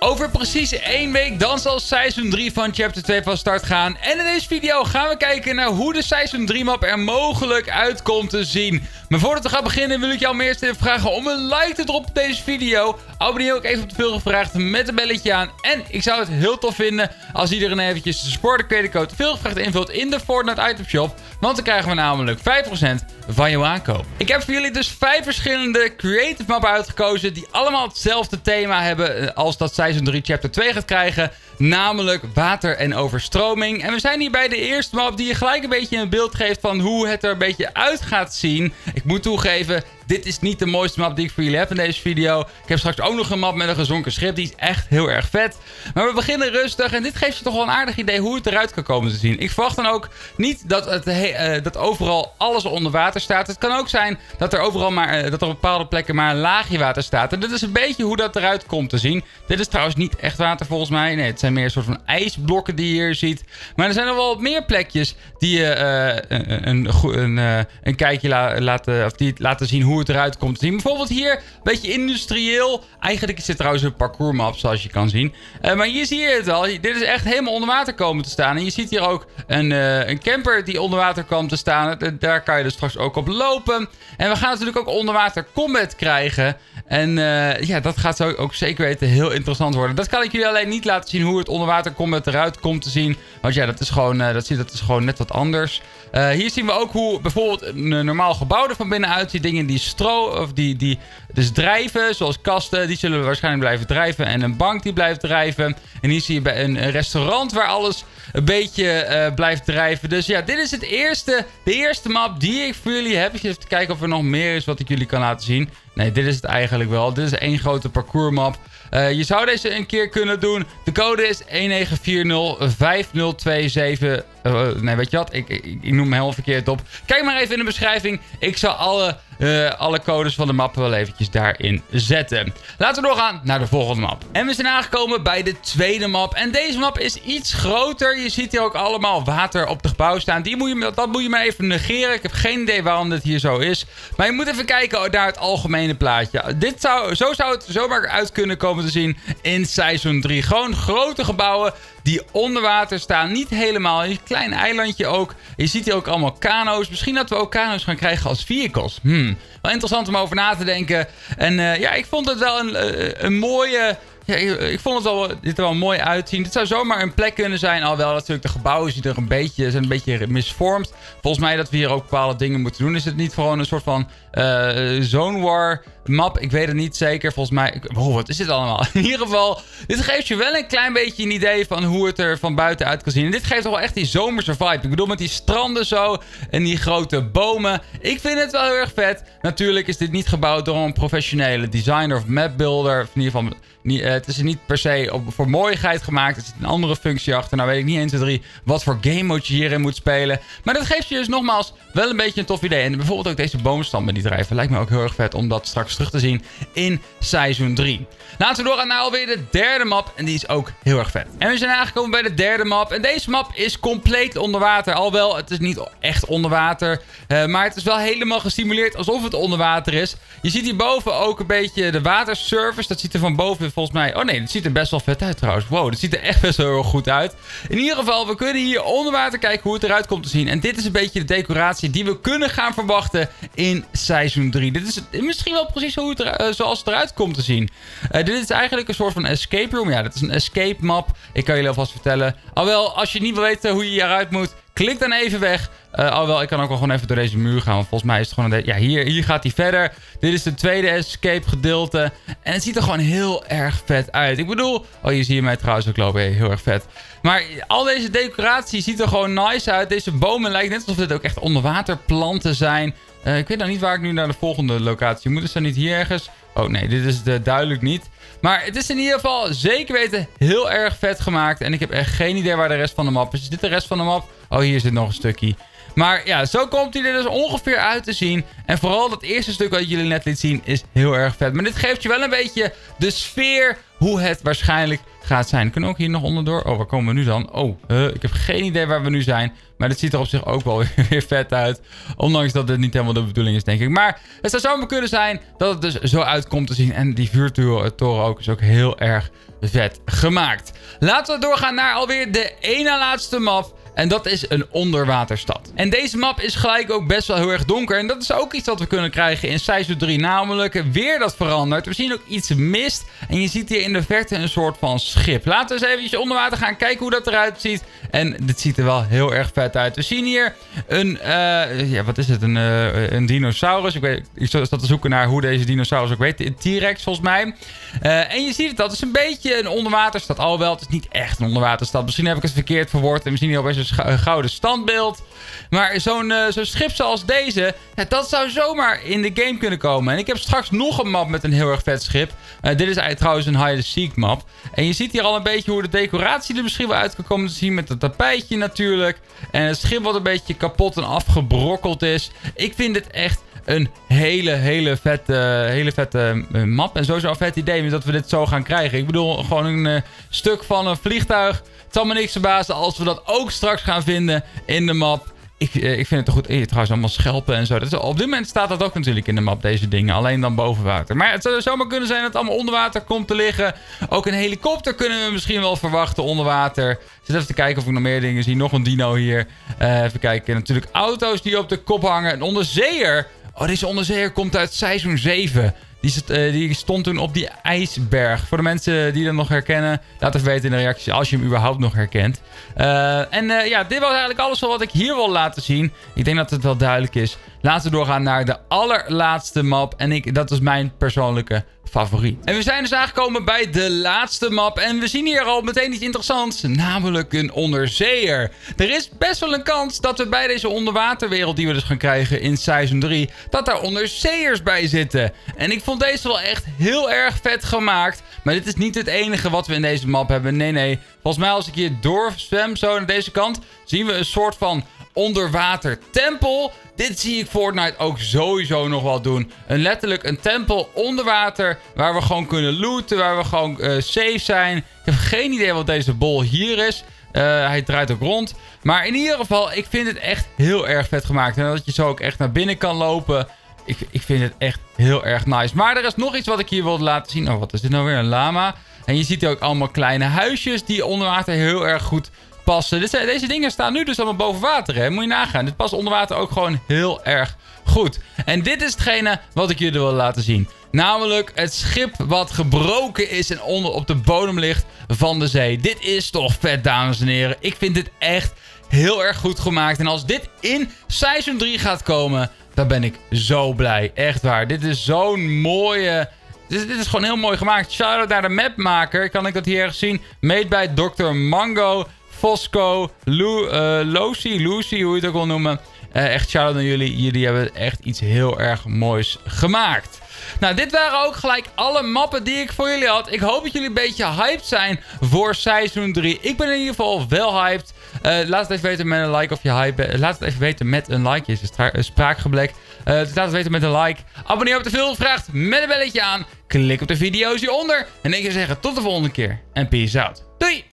Over precies 1 week dan zal Seizoen 3 van Chapter 2 van start gaan. En in deze video gaan we kijken naar hoe de Seizoen 3 map er mogelijk uit komt te zien. Maar voordat we gaan beginnen wil ik jou eerst even vragen om een like te droppen op deze video. Abonneer ook even op de veel gevraagd met een belletje aan. En ik zou het heel tof vinden als iedereen eventjes de supporter creator code veel gevraagd invult in de Fortnite item shop. Want dan krijgen we namelijk 5% van jouw aankoop. Ik heb voor jullie dus 5 verschillende creative mappen uitgekozen die allemaal hetzelfde thema hebben als dat Seizoen 3 Chapter 2 gaat krijgen. Namelijk water en overstroming. En we zijn hier bij de eerste map die je gelijk een beetje een beeld geeft van hoe het er een beetje uit gaat zien. Ik moet toegeven, dit is niet de mooiste map die ik voor jullie heb in deze video. Ik heb straks ook nog een map met een gezonken schip. Die is echt heel erg vet. Maar we beginnen rustig. En dit geeft je toch wel een aardig idee hoe het eruit kan komen te zien. Ik verwacht dan ook niet dat, dat overal alles onder water staat. Het kan ook zijn dat er overal dat er op bepaalde plekken maar een laagje water staat. En dit is een beetje hoe dat eruit komt te zien. Dit is trouwens niet echt water volgens mij. Nee, het zijn meer een soort van ijsblokken die je hier ziet. Maar er zijn nog wel wat meer plekjes die je een kijkje laten zien hoe het eruit komt te zien. Bijvoorbeeld hier, een beetje industrieel. Eigenlijk is dit trouwens een parcoursmap, zoals je kan zien. Maar hier zie je het al. Dit is echt helemaal onder water komen te staan. En je ziet hier ook een camper die onder water komt te staan. Daar kan je dus straks ook op lopen. En we gaan natuurlijk ook onderwater combat krijgen. En ja, dat gaat zo ook zeker weten heel interessant worden. Dat kan ik jullie alleen niet laten zien hoe het onderwater combat eruit komt te zien. Want ja, dat is gewoon net wat anders. Hier zien we ook hoe bijvoorbeeld een normaal gebouw er van binnenuit ziet. Dingen die dus drijven, zoals kasten, die zullen waarschijnlijk blijven drijven. En een bank die blijft drijven. En hier zie je bij een restaurant waar alles een beetje blijft drijven. Dus ja, dit is de eerste map die ik voor jullie heb. Even te kijken of er nog meer is wat ik jullie kan laten zien. Nee, dit is het eigenlijk wel. Dit is één grote parcoursmap. Je zou deze een keer kunnen doen. De code is 19405027. Nee, weet je wat? Ik noem hem helemaal verkeerd op. Kijk maar even in de beschrijving. Ik zal alle codes van de map wel eventjes daarin zetten. Laten we doorgaan naar de volgende map. En we zijn aangekomen bij de tweede map. En deze map is iets groter. Je ziet hier ook allemaal water op de gebouw staan. Dat moet je maar even negeren. Ik heb geen idee waarom dit hier zo is. Maar je moet even kijken naar het algemene plaatje. Zo zou het zomaar uit kunnen komen te zien in Seizoen 3. Gewoon grote gebouwen die onder water staan. Niet helemaal. Een klein eilandje ook. Je ziet hier ook allemaal kano's. Misschien dat we ook kano's gaan krijgen als vehicles. Wel interessant om over na te denken. En ja, ik vond het wel een mooie... Ja, ik vond dit er wel mooi uitzien. Dit zou zomaar een plek kunnen zijn. Alhoewel natuurlijk de gebouwen zijn een beetje misvormd. Volgens mij dat we hier ook bepaalde dingen moeten doen. Is het niet gewoon een soort van Zone War map? Ik weet het niet zeker. Volgens mij... Wow, wat is dit allemaal? In ieder geval, dit geeft je wel een klein beetje een idee van hoe het er van buiten uit kan zien. En dit geeft toch wel echt die zomerse vibe. Ik bedoel met die stranden zo en die grote bomen. Ik vind het wel heel erg vet. Natuurlijk is dit niet gebouwd door een professionele designer of mapbuilder. Of in ieder geval... het is niet per se voor mooiigheid gemaakt. Er zit een andere functie achter. Nou weet ik niet 1, 2, 3 wat voor game mode je hierin moet spelen. Maar dat geeft je dus nogmaals wel een beetje een tof idee. En bijvoorbeeld ook deze boomstammen die drijven. Lijkt me ook heel erg vet om dat straks terug te zien in Seizoen 3. Laten we doorgaan naar alweer de derde map. En die is ook heel erg vet. En we zijn aangekomen bij de derde map. En deze map is compleet onder water. Alhoewel, het is niet echt onder water. Maar het is wel helemaal gesimuleerd alsof het onder water is. Je ziet hierboven ook een beetje de watersurface. Dat ziet er van boven volgens mij... Oh nee, dat ziet er best wel vet uit trouwens. Wow, dat ziet er echt best wel heel erg goed uit. In ieder geval, we kunnen hier onder water kijken hoe het eruit komt te zien. En dit is een beetje de decoratie die we kunnen gaan verwachten in Seizoen 3. Dit is misschien wel precies zoals het eruit komt te zien. Dit is eigenlijk een soort van escape room. Ja, dit is een escape map. Ik kan jullie alvast vertellen. Alhoewel, als je niet wil weten hoe je hieruit moet... Klik dan even weg. Alhoewel, ik kan ook wel gewoon even door deze muur gaan. Want volgens mij is het gewoon... Ja, hier gaat hij verder. Dit is de tweede escape gedeelte. En het ziet er gewoon heel erg vet uit. Ik bedoel... Oh, hier zie je mij trouwens ook lopen. Hey, heel erg vet. Maar al deze decoratie ziet er gewoon nice uit. Deze bomen lijkt net alsof dit ook echt onderwaterplanten zijn. Ik weet nou niet waar ik nu naar de volgende locatie moet. Is dat niet hier ergens? Oh nee, dit is duidelijk niet. Maar het is in ieder geval zeker weten heel erg vet gemaakt. En ik heb echt geen idee waar de rest van de map is. Is dit de rest van de map? Oh, hier zit nog een stukje. Maar ja, zo komt hij er dus ongeveer uit te zien. En vooral dat eerste stuk wat jullie net liet zien is heel erg vet. Maar dit geeft je wel een beetje de sfeer hoe het waarschijnlijk gaat zijn. Kunnen we ook hier nog onderdoor? Oh, waar komen we nu dan? Oh, ik heb geen idee waar we nu zijn. Maar dit ziet er op zich ook wel weer vet uit. Ondanks dat dit niet helemaal de bedoeling is, denk ik. Maar het zou zomaar kunnen zijn dat het dus zo uit komt te zien. En die vuurtoren ook is ook heel erg vet gemaakt. Laten we doorgaan naar alweer de ene laatste map. En dat is een onderwaterstad. En deze map is gelijk ook best wel heel erg donker. En dat is ook iets dat we kunnen krijgen in Seizoen 3. Namelijk weer dat verandert. We zien ook iets mist. En je ziet hier in de verte een soort van schip. Laten we eens eventjes onder water gaan kijken hoe dat eruit ziet. En dit ziet er wel heel erg vet uit. We zien hier een, ja, wat is het? Een dinosaurus. Ik zat te zoeken naar hoe deze dinosaurus ook weet. Een T-Rex volgens mij. En je ziet het, dat is een beetje een onderwaterstad. Alhoewel, het is niet echt een onderwaterstad. Misschien heb ik het verkeerd verwoord. En we zien hier opeens een gouden standbeeld. Maar zo'n schip zoals deze, ja, dat zou zomaar in de game kunnen komen. En ik heb straks nog een map met een heel erg vet schip. Dit is eigenlijk trouwens een hide-and-seek map. En je ziet hier al een beetje hoe de decoratie er misschien wel uit kan komen te zien. Met het tapijtje natuurlijk. En het schip wat een beetje kapot en afgebrokkeld is. Ik vind het echt een hele vette map. En sowieso een vet idee dat we dit zo gaan krijgen. Ik bedoel, gewoon een stuk van een vliegtuig. Het zal me niks verbazen als we dat ook straks gaan vinden in de map. Ik vind het toch goed. Trouwens, allemaal schelpen en zo. Op dit moment staat dat ook natuurlijk in de map, deze dingen. Alleen dan boven water. Maar het zou zomaar kunnen zijn dat het allemaal onder water komt te liggen. Ook een helikopter kunnen we misschien wel verwachten onder water. Ik zit even te kijken of ik nog meer dingen zie. Nog een dino hier. Even kijken. Natuurlijk auto's die op de kop hangen. Een onderzeeër. Oh, deze onderzeeër komt uit Seizoen 7. Die stond toen op die ijsberg. Voor de mensen die dat nog herkennen, laat even weten in de reacties als je hem überhaupt nog herkent. Ja, dit was eigenlijk alles wat ik hier wil laten zien. Ik denk dat het wel duidelijk is. Laten we doorgaan naar de allerlaatste map. En dat is mijn persoonlijke favoriet. En we zijn dus aangekomen bij de laatste map. En we zien hier al meteen iets interessants. Namelijk een onderzeeër. Er is best wel een kans dat we bij deze onderwaterwereld die we dus gaan krijgen in Seizoen 3... dat daar onderzeeërs bij zitten. En ik vond deze wel echt heel erg vet gemaakt. Maar dit is niet het enige wat we in deze map hebben. Nee. Volgens mij als ik hier doorzwem zo naar deze kant, zien we een soort van onderwater tempel. Dit zie ik Fortnite ook sowieso nog wel doen. Letterlijk een tempel onder water waar we gewoon kunnen looten, waar we gewoon safe zijn. Ik heb geen idee wat deze bol hier is. Hij draait ook rond. Maar in ieder geval, ik vind het echt heel erg vet gemaakt. En dat je zo ook echt naar binnen kan lopen. Ik vind het echt heel erg nice. Maar er is nog iets wat ik hier wilde laten zien. Oh, wat is dit nou weer? Een lama. En je ziet hier ook allemaal kleine huisjes die onder water heel erg goed passen. Deze dingen staan nu dus allemaal boven water, hè? Moet je nagaan. Dit past onder water ook gewoon heel erg goed. En dit is hetgene wat ik jullie wil laten zien. Namelijk het schip wat gebroken is en onder op de bodem ligt van de zee. Dit is toch vet, dames en heren. Ik vind dit echt heel erg goed gemaakt. En als dit in Seizoen 3 gaat komen, dan ben ik zo blij. Echt waar. Dit is zo'n mooie... Dit is gewoon heel mooi gemaakt. Shout-out naar de mapmaker. Kan ik dat hier ergens zien? Made by Dr. Mango, Fosco, Lucy, hoe je het ook wil noemen. Echt shout-out naar jullie. Jullie hebben echt iets heel erg moois gemaakt. Nou, dit waren ook gelijk alle mappen die ik voor jullie had. Ik hoop dat jullie een beetje hyped zijn voor Seizoen 3. Ik ben in ieder geval wel hyped. Laat het even weten met een like of je hype bent. Laat het even weten met een like. Je is spraakgeblek. Dus laat het weten met een like. Abonneer op de film gevraagd met een belletje aan. Klik op de video's hieronder. En ik zou zeggen tot de volgende keer. En peace out. Doei!